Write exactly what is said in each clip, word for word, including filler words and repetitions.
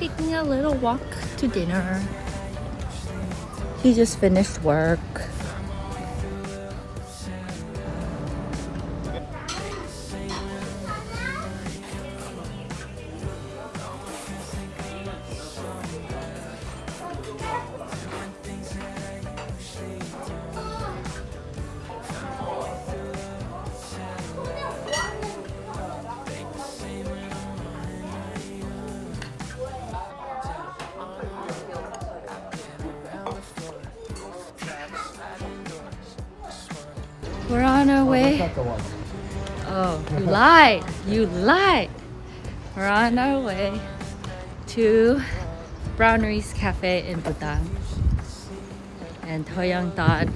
taking a little walk to dinner. He just finished work. We're on our way. Oh, you lied! You lied! We're on our way to Browneries Cafe in Butang. And Toyoung thought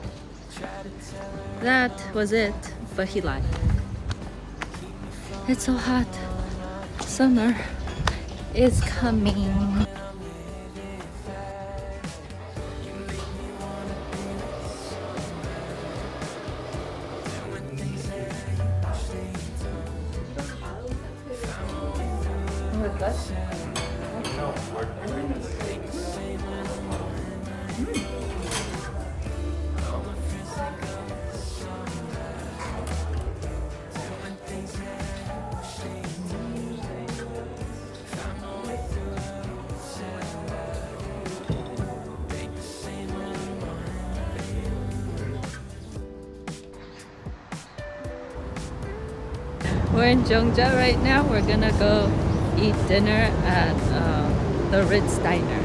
that was it, but he lied. It's so hot. Summer is coming. We're in Jeongja right now. We're gonna go eat dinner at uh, the Ritz Diner.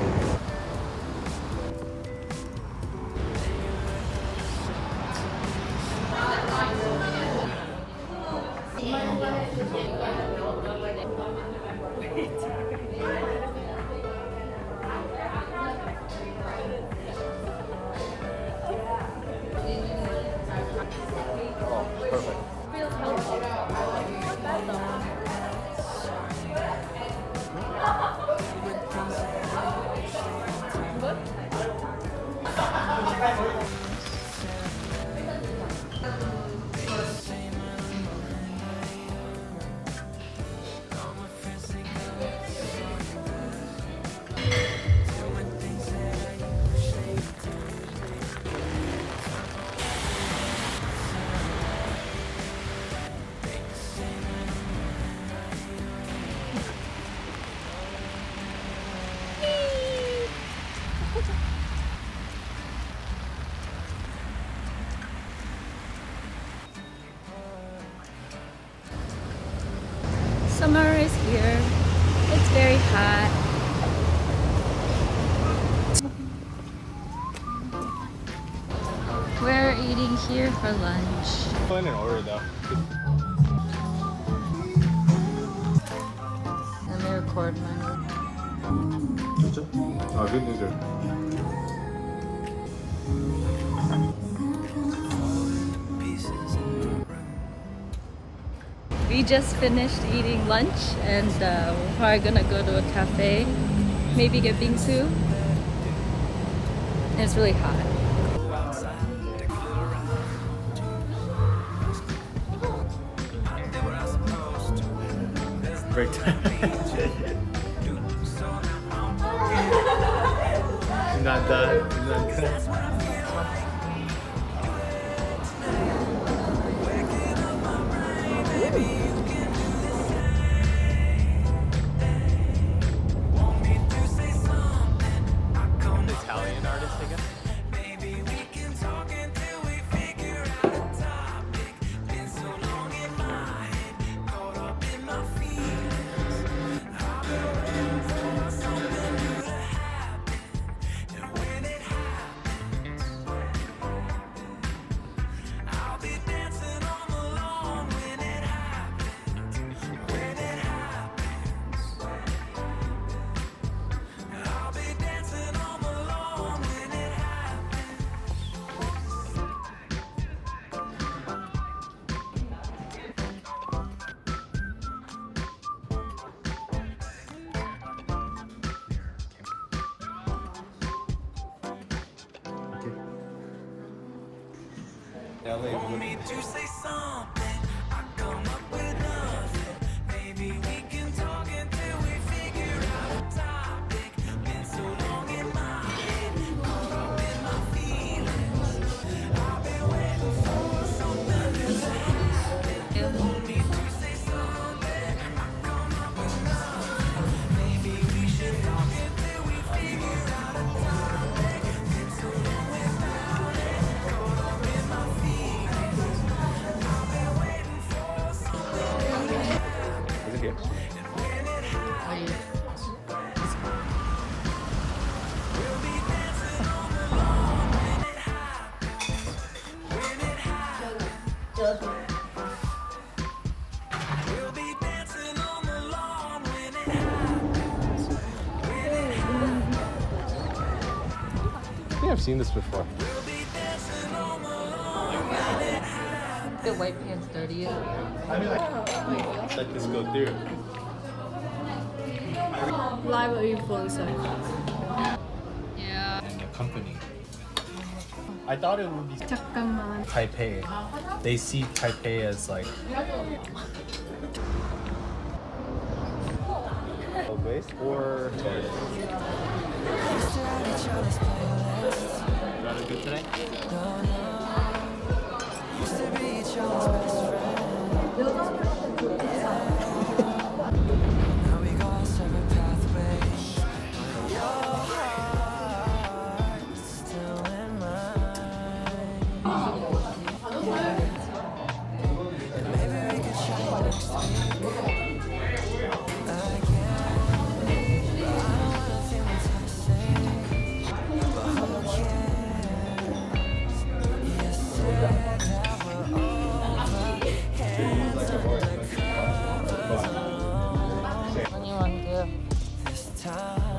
Summer is here. It's very hot. We're eating here for lunch. Go in and order though. Let me record mine. 진짜? 아, good news. We just finished eating lunch and uh, we're probably gonna go to a cafe, maybe get bingsu. And it's really hot. Break time. Not done. Not done. Italian artist, I guess. L A Want me to say something? I come up with nothing. Maybe we can talk until we figure out a time. here. Are you? We'll be dancing on the lawn when it I think I've seen this before. The white pants dirty. Let this go through. Live influencer. Yeah. And the company. I thought it would be 잠깐만. Taipei. They see Taipei as like. Base or tourist. Got it good today? Now we go our separate pathways. Your heart still in mine. Maybe we could try next week again. I don't wanna feel toxic, but who cares? You said that we're over, hands under covers alone. What do you want to do? This time